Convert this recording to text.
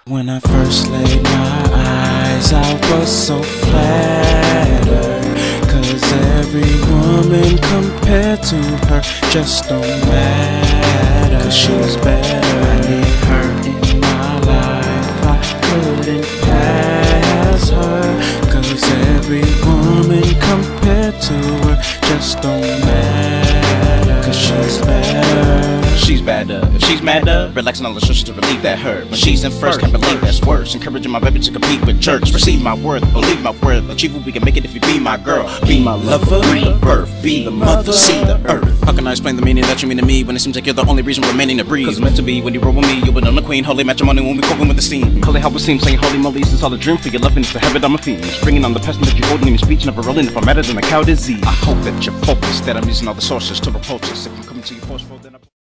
When I first laid my eyes, I was so flattered, 'cause every woman compared to her just don't matter, 'cause she's better. I need her in my life, I couldn't pass her, 'cause every woman compared to her just don't matter, 'cause she's better. She's better. If she's madder, relaxing all the stress to relieve that hurt. When she's in first, can't believe that's worse. Encouraging my baby to compete with jerks. Receive my worth, believe my worth. Achieve what we can make it if you be my girl. Be my lover, birth, be the mother, see the earth. How can I explain the meaning that you mean to me when it seems like you're the only reason remaining to breathe? 'Cause it's meant to be when you roll with me, you'll be on the queen. Holy matrimony when we coping with the steam. Holy how it seems, saying holy moly, this is all a dream for your loving is to have it on my feet. Bringing on the person that you're holding in your speech, never rolling. If I'm madder than a cow disease, I hope that you're focused, that I'm using all the sources to repulse us. If I'm coming to you forceful, then